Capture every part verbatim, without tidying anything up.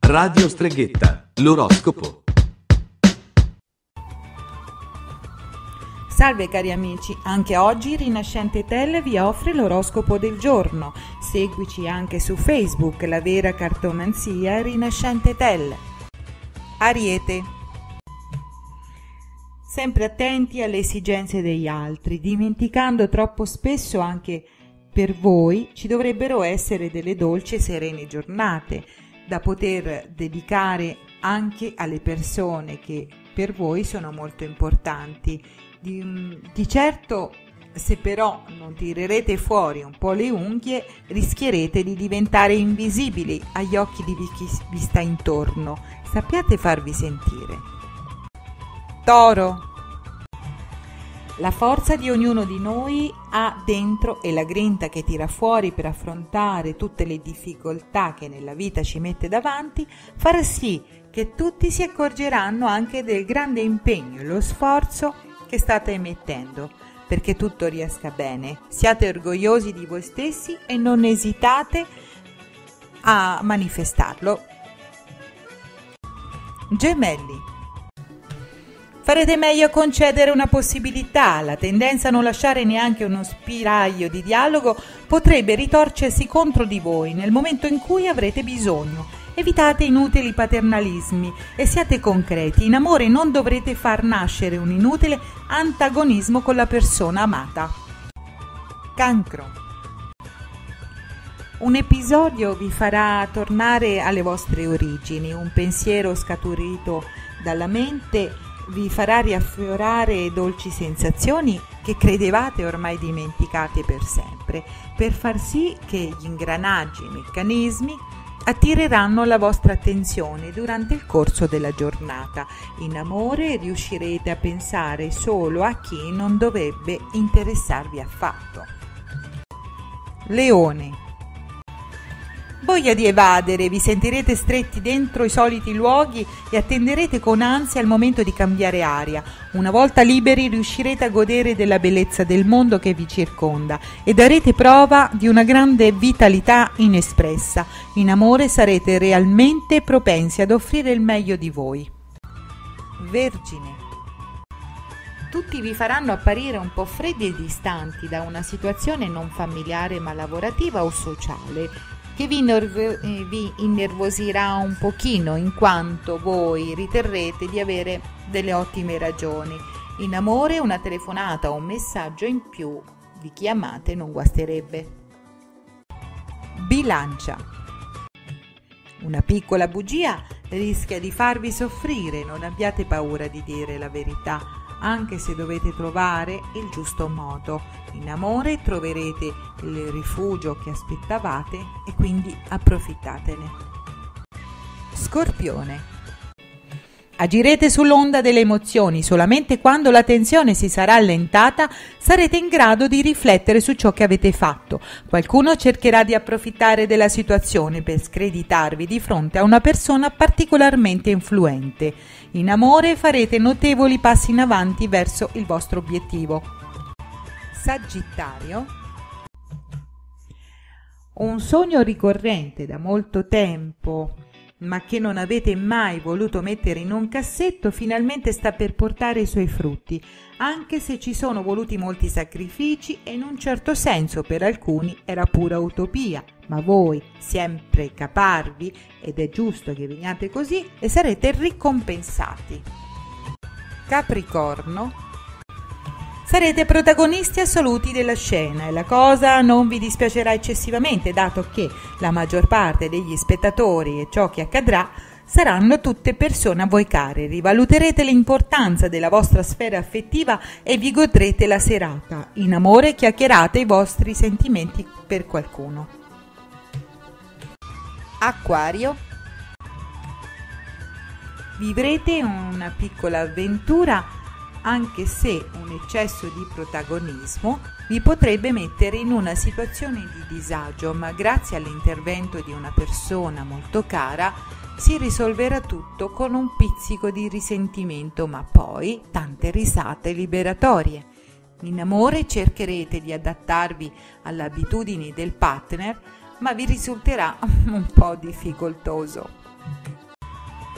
Radio Streghetta, l'oroscopo. Salve cari amici, anche oggi Rinascente Tel vi offre l'oroscopo del giorno. Seguici anche su Facebook, la vera cartomanzia Rinascente Tel. Ariete. Sempre attenti alle esigenze degli altri, dimenticando troppo spesso anche per voi ci dovrebbero essere delle dolci e serene giornate da poter dedicare anche alle persone che per voi sono molto importanti. Di, di certo, se però non tirerete fuori un po' le unghie, rischierete di diventare invisibili agli occhi di chi vi sta intorno. Sappiate farvi sentire. Toro. La forza di ognuno di noi ha dentro e la grinta che tira fuori per affrontare tutte le difficoltà che nella vita ci mette davanti farà sì che tutti si accorgeranno anche del grande impegno e lo sforzo che state mettendo perché tutto riesca bene. Siate orgogliosi di voi stessi e non esitate a manifestarlo. Gemelli. Farete meglio a concedere una possibilità, la tendenza a non lasciare neanche uno spiraglio di dialogo potrebbe ritorcersi contro di voi nel momento in cui avrete bisogno. Evitate inutili paternalismi e siate concreti. In amore non dovrete far nascere un inutile antagonismo con la persona amata. Cancro. Un episodio vi farà tornare alle vostre origini, un pensiero scaturito dalla mente vi farà riaffiorare dolci sensazioni che credevate ormai dimenticate per sempre, per far sì che gli ingranaggi e i meccanismi attireranno la vostra attenzione durante il corso della giornata. In amore riuscirete a pensare solo a chi non dovrebbe interessarvi affatto. Leone. Voglia di evadere, vi sentirete stretti dentro i soliti luoghi e attenderete con ansia il momento di cambiare aria. Una volta liberi riuscirete a godere della bellezza del mondo che vi circonda e darete prova di una grande vitalità inespressa. In amore sarete realmente propensi ad offrire il meglio di voi. Vergine. Tutti vi faranno apparire un po' freddi e distanti da una situazione non familiare ma lavorativa o sociale che vi, nervo- eh, vi innervosirà un pochino in quanto voi riterrete di avere delle ottime ragioni. In amore una telefonata o un messaggio in più di chi amate non guasterebbe. Bilancia. Una piccola bugia rischia di farvi soffrire, non abbiate paura di dire la verità, anche se dovete trovare il giusto modo. In amore troverete il rifugio che aspettavate e quindi approfittatene. Scorpione. Agirete sull'onda delle emozioni, solamente quando la tensione si sarà allentata sarete in grado di riflettere su ciò che avete fatto. Qualcuno cercherà di approfittare della situazione per screditarvi di fronte a una persona particolarmente influente. In amore farete notevoli passi in avanti verso il vostro obiettivo. Sagittario. Un sogno ricorrente da molto tempo ma che non avete mai voluto mettere in un cassetto, finalmente sta per portare i suoi frutti, anche se ci sono voluti molti sacrifici e in un certo senso per alcuni era pura utopia, ma voi sempre caparvi ed è giusto che veniate così e sarete ricompensati. Capricorno. Sarete protagonisti assoluti della scena e la cosa non vi dispiacerà eccessivamente, dato che la maggior parte degli spettatori e ciò che accadrà saranno tutte persone a voi care. Rivaluterete l'importanza della vostra sfera affettiva e vi godrete la serata. In amore chiacchierate i vostri sentimenti per qualcuno. Acquario. Vivrete una piccola avventura anche se un eccesso di protagonismo vi potrebbe mettere in una situazione di disagio, ma grazie all'intervento di una persona molto cara si risolverà tutto con un pizzico di risentimento, ma poi tante risate liberatorie. In amore cercherete di adattarvi alle abitudini del partner, ma vi risulterà un po' difficoltoso.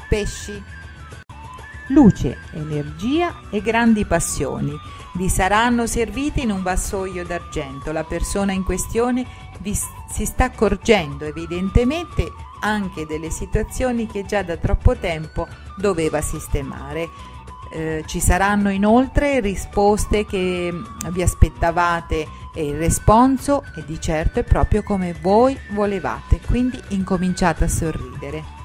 pesci. Luce, energia e grandi passioni vi saranno serviti in un vassoio d'argento. La persona in questione vi si sta accorgendo evidentemente anche delle situazioni che già da troppo tempo doveva sistemare. Eh, ci saranno inoltre risposte che vi aspettavate e il responso è di certo è proprio come voi volevate, quindi incominciate a sorridere.